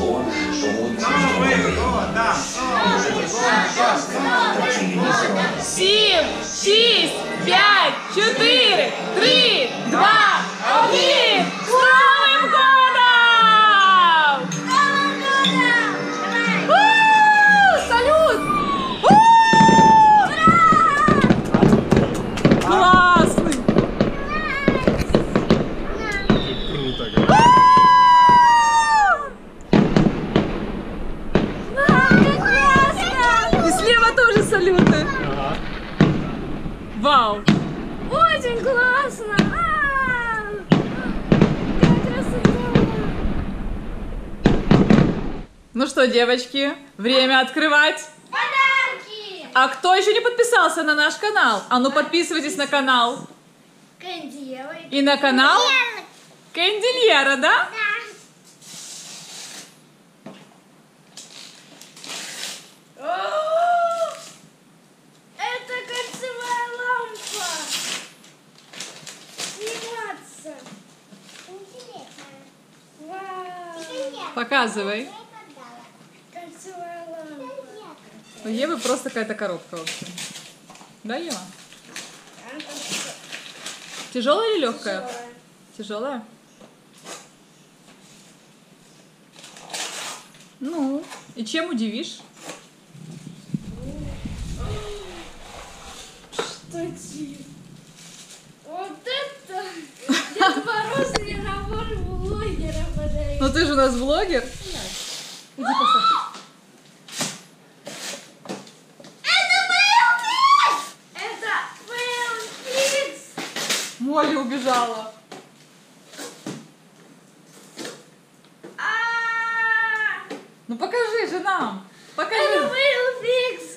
Семь, 6, 5, 4, 3, 2, 1. С Новым годом! Салют! Классный! Круто, И слева тоже салюты! Вау! Очень классно! Как красота! Ну что, девочки, время открывать. Подарки! А кто еще не подписался на наш канал? А ну подписывайтесь на канал. Кандиева И на канал Кандильера, да? Это кольцевая лампа! Сниматься! Вау! Показывай. Кольцевая лампа! У Евы просто какая-то коробка, в общем. Да, Ева? Тяжелая или легкая? Тяжелая? Ну, и чем удивишь? Что это? Вот это! Дед Мороз мне набор блогера подарил. Ну ты же у нас блогер. Иди посмотри. Это Фейл Кидс! Молли убежала. Ну покажи же нам. Это Покажи. Фейл Фикс!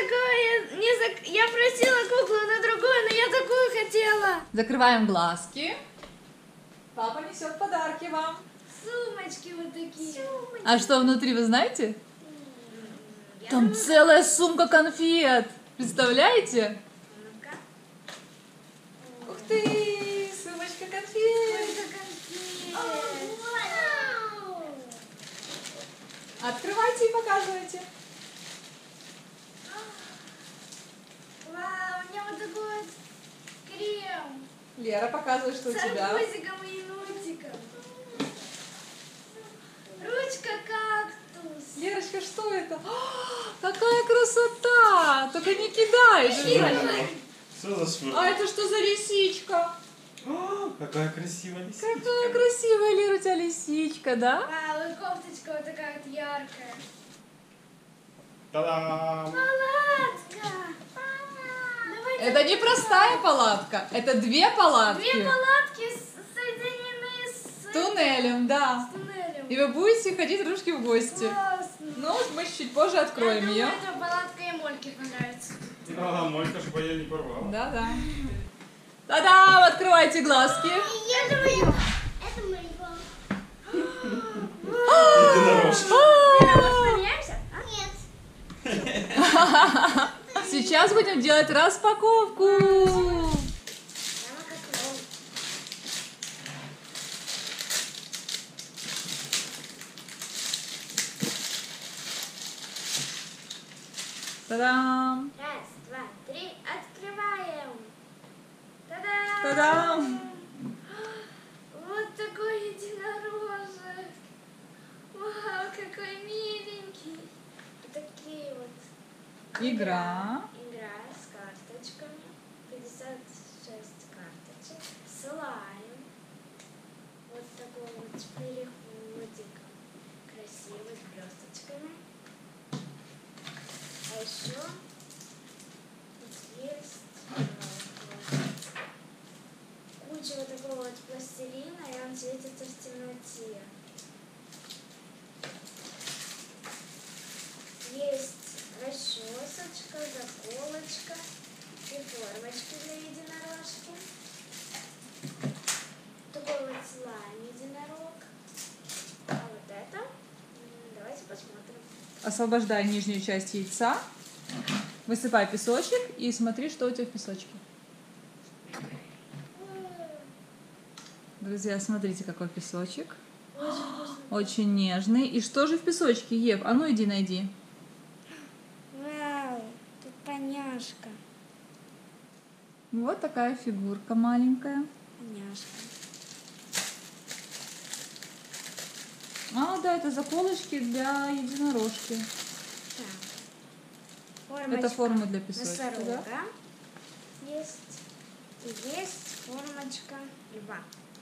Я просила куклу на другую, но я такую хотела. Закрываем глазки. Папа несет подарки вам. Сумочки вот такие. А что внутри, вы знаете? Там целая сумка конфет. Представляете? Ну-ка. Ух ты, сумочка конфет. Сколько конфет. Открывайте и показывайте. Вау, у меня вот такой вот крем. Лера, показывай, что у С тебя. арбузиком и енотиком. Ручка кактус. Лерочка, что это? Какая красота! Только не кидай же. Что за швы? А это что за лисичка? Какая красивая лисичка. Какая красивая, Лера, у тебя лисичка, да? Вау, и кофточка вот такая вот яркая. Та-дам! Палатка. Давайте Это не простая палатка, это две палатки. две палатки соединены с Туннелем, да. туннелем. И вы будете ходить дружки в гости. Классно. Ну, мы чуть позже откроем Я ее. думаю, эта палатка и Мольке понравится. Ага, Молька, чтобы я не порвал. Да-да. Та-дам! Открывайте глазки. Я думаю, это моего. Единорожка. Поменяемся? Нет. Сейчас будем делать распаковку. Прямо как ролл. Та-дам! Раз, два, три, открываем. Та-дам! Та-дам! Вот такой единорожек. Вау, какой миленький. И такие вот. Игра. Игра с карточками. 56 карточек. Слайм. Вот такой вот переходик. Красивый, с блесточками. А еще тут есть куча вот такого вот пластилина, и он светится в темноте. Есть расчесочка, заколочка и формочки для единорожки. Такой вот слайм единорог. А вот это, давайте посмотрим. Освобождай нижнюю часть яйца. Высыпай песочек и смотри, что у тебя в песочке. Друзья, смотрите, какой песочек. Очень вкусно. Очень нежный. И что же в песочке, Ев? А ну иди найди. Вау, тут поняшка. Вот такая фигурка маленькая. Поняшка. А, да, это заколочки для единорожки. Так. Это форма для песочка, Носорога. да? Есть. И есть формочка льва.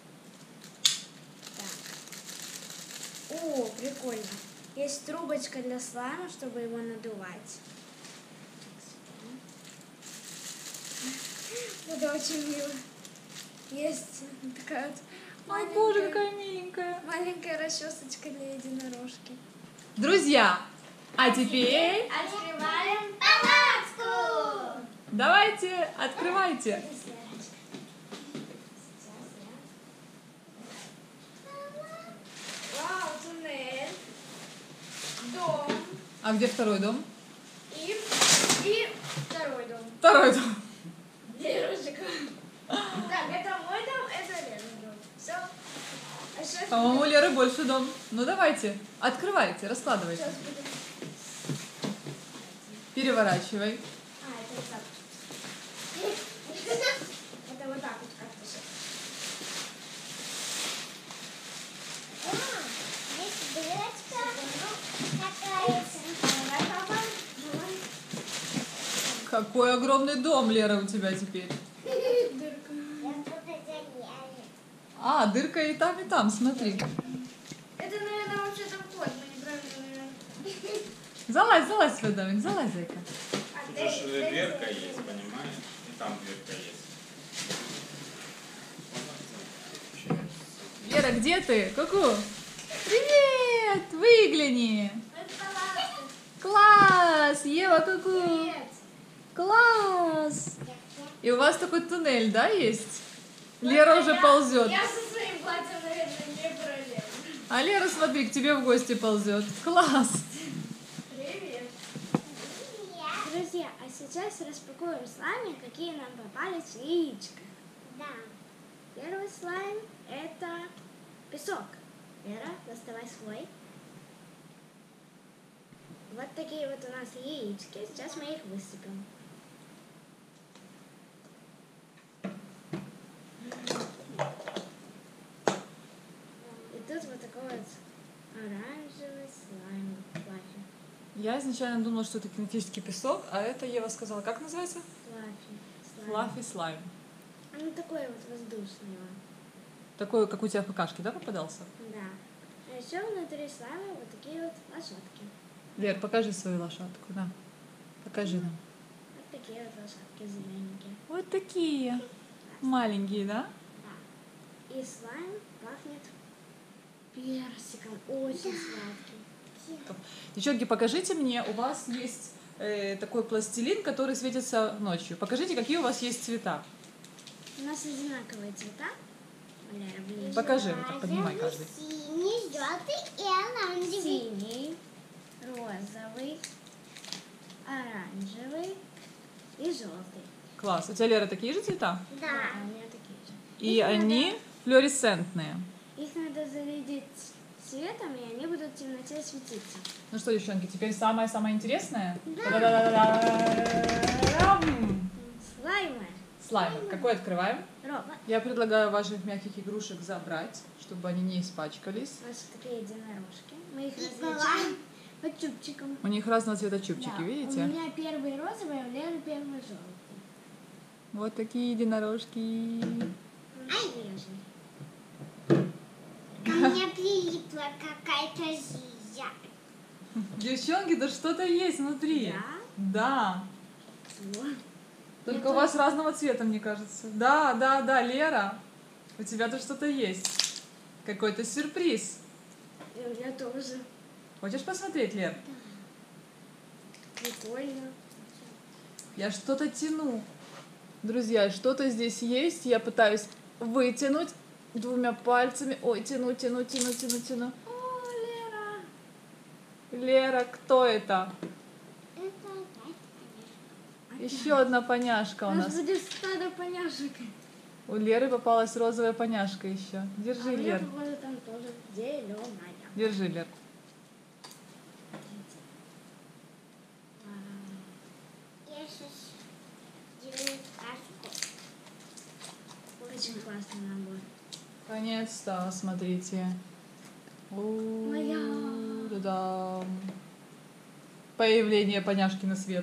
Так. О, прикольно. Есть трубочка для слайма, чтобы его надувать. Это очень мило. Есть такая вот Ой, боже, какая миленькая. маленькая расчесочка для единорожки. Друзья, а теперь Открываем палатку! давайте, открывайте. Вау, туннель, дом А где второй дом? и второй дом. Второй дом. Деревушка. Так, это мой дом, это Ленин дом. Все. А сейчас По-моему, у Леры больше дом. Ну давайте, открывайте, раскладывайте. будем... Переворачивай. А, это вот так. Это вот так вот как-то сейчас. Здесь дырочка какая-то. Какой огромный дом, Лера, у тебя теперь. Дырка. Я буду залезать. А, дырка и там, смотри. Это, наверное, вообще-то вход. Мы неправильно, наверное. Залазь в свой домик, залазь, зайка. А, Тут же дверка есть, понимаешь? И там дверка есть. Лера, где ты? Ку-ку. Привет, выгляни. Это палатка. Класс, Ева, ку-ку. Привет. Класс. И у вас такой туннель, да, есть? Лера уже ползет. Я со своим платьем, наверное, не пролезу. А Лера, смотри, к тебе в гости ползет. Класс. Привет. Друзья, а сейчас распакуем слайм, какие нам попались в яичко. Да. Первый слайм – это песок. Вера, доставай свой. Вот такие вот у нас яички. Сейчас мы их высыпем. И тут вот такой вот оранжевый слайм. Флаффи. Я изначально думала, что это кинетический песок, а это Ева сказала, как называется? Флаффи. Слайм. Флаффи слайм. Он такой вот воздушный. Он. Такой, как у тебя в какашке, да, попадался? Да. А еще внутри слайма вот такие вот лошадки. Лер, покажи свою лошадку, да. Покажи нам. Вот такие вот лошадки зелененькие. Вот такие. Маленькие, да? Да. И слайм пахнет персиком. Очень сладкий. Девчонки, покажите мне, у вас есть такой пластилин, который светится ночью. Покажите, какие у вас есть цвета. У нас одинаковые цвета. Валера, ближе. Покажи, вот так поднимай каждый. Синий, желтый и оранжевый. Синий, розовый, оранжевый и желтый. Класс. У тебя, Лера, такие же цвета? Да. А у меня такие же. И они флуоресцентные. Их надо зарядить светом, и они будут в темноте светиться. Ну что, девчонки, теперь самое-самое интересное. Слаймы. Слайм. Какой открываем? Роба. Я предлагаю ваших мягких игрушек забрать, чтобы они не испачкались. У нас такие единорожки. Мы их И различаем по чубчикам. У них разного цвета чубчики, Да. У видите? меня первый розовый, а у Леры первый желтый. Вот такие единорожки. Ай, режный. Ко мне прилипла какая-то зизя. Девчонки, да что-то есть внутри. Да. Во. Только у вас разного цвета, мне кажется. Да, Лера. У тебя тут что-то есть. Какой-то сюрприз. И у меня тоже. Хочешь посмотреть, Лер? Прикольно. Я что-то тяну. Друзья, что-то здесь есть. Я пытаюсь вытянуть двумя пальцами. Ой, тяну. О, Лера. Лера, кто это? Это опять Еще одна поняшка у У нас нас. будет стадо поняшек. У Леры попалась розовая поняшка еще. А Держи, у меня, Лер. походу, там тоже зеленая. Держи, Лер. Я сейчас делаю сказку. Очень классный набор. Наконец-то, смотрите. Моя. Да-дам. Появление поняшки на свет.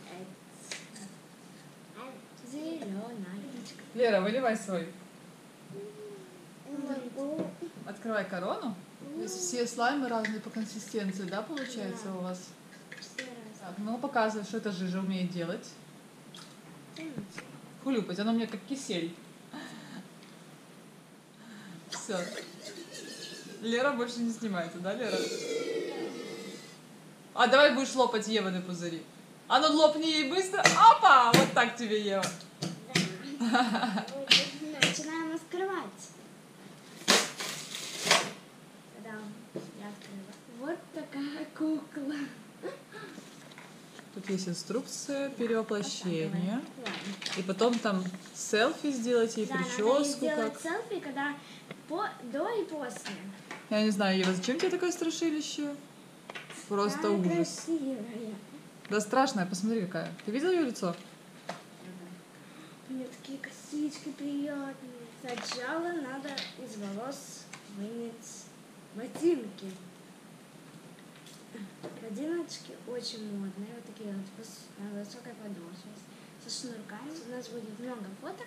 Зеленая. Лера, выливай свой. Могу. Открывай корону. Здесь все слаймы разные по консистенции, да, получается у вас? Так, ну показывай, что эта жижа умеет делать. Хлюпать, она у меня как кисель. Все. Лера больше не снимается, да, Лера? А давай будешь лопать Еваны пузыри. А ну лопни ей быстро. Опа! Вот так тебе, Ева. Начинаем открывать. Та-дам. Я открыла. Вот такая кукла. Тут есть инструкция перевоплощения. Ладно. И потом там селфи сделать ей, Да, надо ей прическу сделать как. селфи, когда до и после. Я не знаю, Ева, зачем тебе такое страшилище? Просто Она ужас. красивая. Да страшная, посмотри какая. Ты видел ее лицо? У нее такие косички приятные. Сначала надо из волос вынять ботинки. Ботиночки очень модные. Вот такие вот на высокой подошве. Со шнурками. У нас будет много фоток,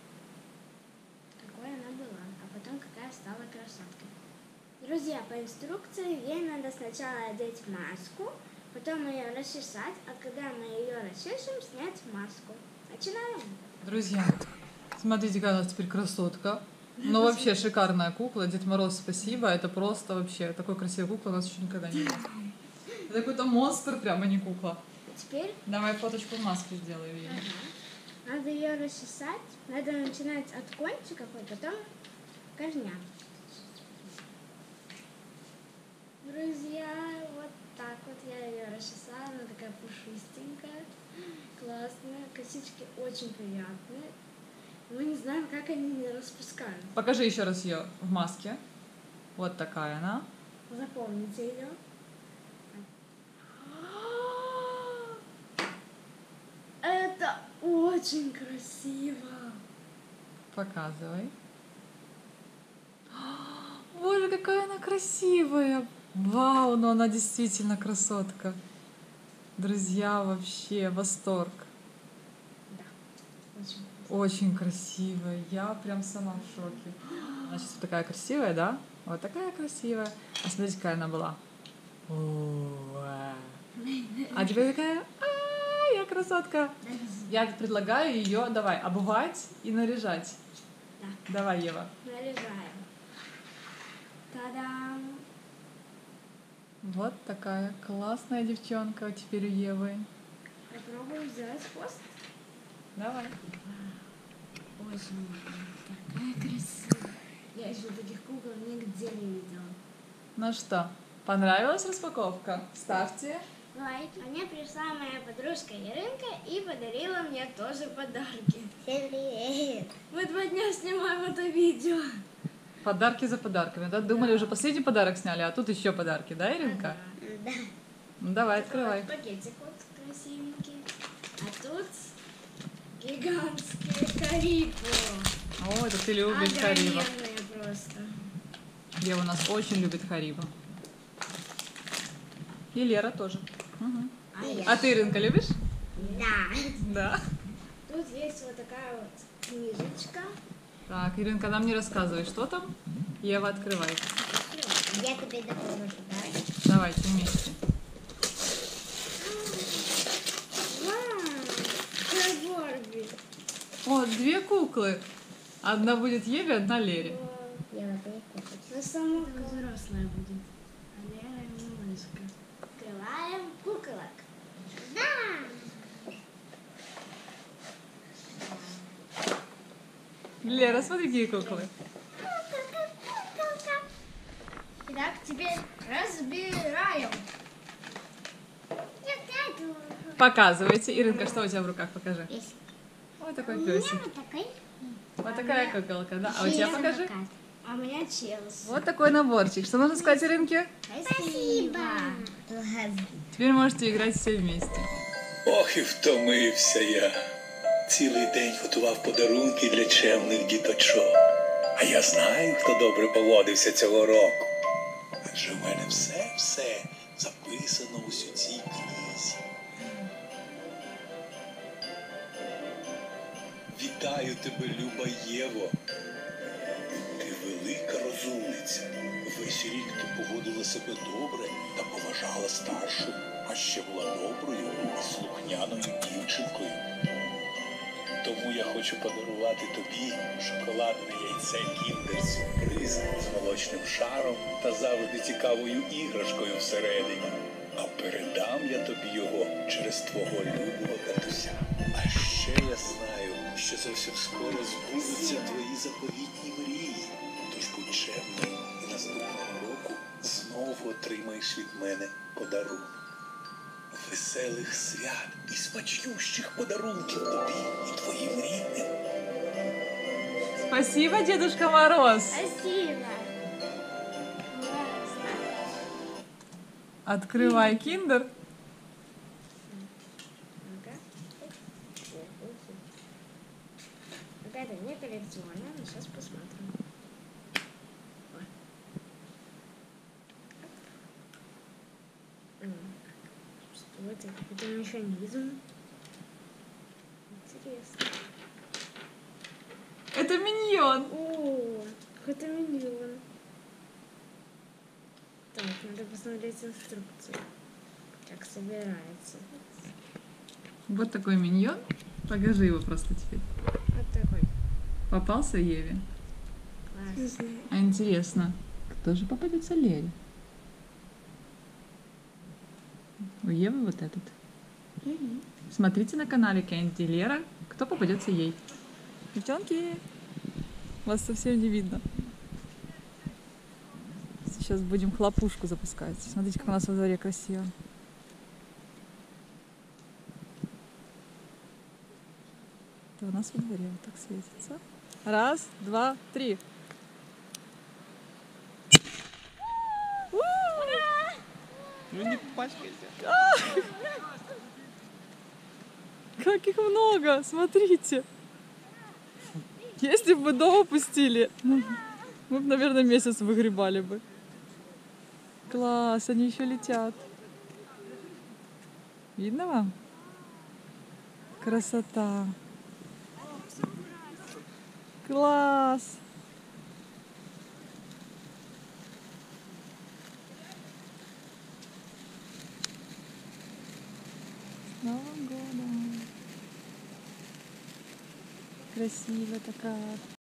какой она была. А потом какая стала красоткой. Друзья, по инструкции ей надо сначала одеть маску, потом ее расчесать, а когда мы ее расчешем, снять маску. Начинаем. Друзья, смотрите, какая у нас теперь красотка. Ну вообще шикарная кукла. Дед Мороз, спасибо. Это просто вообще такой красивой куклы у нас еще никогда не было. Это какой-то монстр, прямо не кукла. Теперь Давай фоточку в маске сделаю ей. надо ее расчесать. Надо начинать от кончиков, а потом корня. Друзья, вот так вот я ее расчесала. Она такая пушистенькая, классная. Косички очень приятные. Мы не знаем, как они не распускаются. Покажи еще раз ее в маске. Вот такая она. Запомните ее. Это очень красиво. Показывай. Боже, какая она красивая! Вау, но она действительно красотка. Друзья, вообще восторг. Очень. Очень красивая. Я прям сама в шоке. Она сейчас вот такая красивая, да? Вот такая красивая. А смотрите, какая она была. А теперь такая, я красотка. Я предлагаю ее, давай, обувать и наряжать. Да. Давай, Ева. Наряжаем. Та-дам! Вот такая классная девчонка теперь у Евы. Попробуем сделать хвост. Давай. Очень такая красивая. Я еще таких кукол нигде не видела. Ну что, понравилась распаковка? Ставьте. Лайк. А мне пришла моя подружка Яринка и подарила мне тоже подарки. Всем привет. Мы 2 дня снимаем это видео. Подарки за подарками, да? Думали, уже последний подарок сняли, а тут еще подарки, да, Иринка? Да. Ну давай, открывай. Вот пакетик вот красивенький. А тут гигантские Харибо. О, это ты любишь Харибо. Огроменные просто. Ева у нас очень любит Харибо. И Лера тоже. Мгм. А ты, Иринка, любишь? Да. Да. Тут есть вот такая вот книжечка. Так, Иринка, нам не рассказывай, что там. Ева, открывай. Я тебе допоможу, да? Давайте вместе. Вау! Какая Барби! О, 2 куклы. Одна будет Еве, одна Лере. Я вот кушать. Ну, сама взрослая будет. А Лера малышка. Открываем куколок. Да. Лера, смотри, какие куклы. Итак, теперь разбираем. Показывайте. Иринка, что у тебя в руках? Покажи. Есть. Ой, такой У меня песик. вот такой. Вот такая куколка, да? А у тебя покажи. А А у меня Челси. Вот такой наборчик. Что нужно сказать, Иринке? Спасибо. Теперь можете играть все вместе. Ох, і втомився я. Цілий день готував подарунки для чемних діточок. А я знаю, хто добре поводився цього року. Адже в мене все записано ось у цій книзі. Вітаю тебе, люба Єво. Ти велика розумниця. Весь рік ти поводила себе добре та поважала старшу, а ще була доброю і слухняною дівчинкою. Тому я хочу подарувати тобі шоколадне яйце кіндер-сюрприз з молочним шаром та завжди цікавою іграшкою всередині. А передам я тобі його через твого любого татуся. А ще я знаю, що зовсім скоро збудуться твої заповітні мрії. Тож будь чемний і наступного року знову отримаєш від мене подарунок. Веселих свят і смачнющих подарунків тобі і твоїм рідним. Спасибо, Дедушка Мороз. Спасибо. Открывай киндер. Это не коллекционная, но сейчас посмотрим. Что это? Какой-то механизм. Интересно. Это миньон. О, какой-то миньон. Так, надо посмотреть инструкцию. Как собирается. Вот такой миньон. Покажи его просто теперь. Вот такой. Попался Еве. Класс. А интересно, кто же попадется Лере? У Евы вот этот. Смотрите на канале Кэнди Лера, кто попадется ей. Девчонки, вас совсем не видно. Сейчас будем хлопушку запускать. Смотрите, как у нас во дворе красиво. Это у нас во дворе вот так светится. Раз, два, три. Ну не пачкайся. Как их много, смотрите. Если бы мы дома пустили, мы бы, наверное, месяц выгребали бы. Класс, они еще летят. Видно вам? Красота. Класс. С Новым годом. Красивая такая.